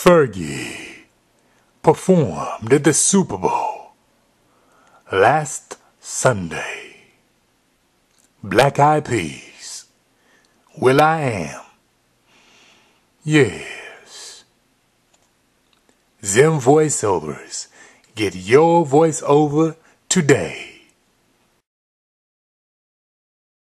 Fergie performed at the Super Bowl last Sunday. Black Eyed Peas, Will I Am, yes. ZIMM Voiceovers, get your voiceover today.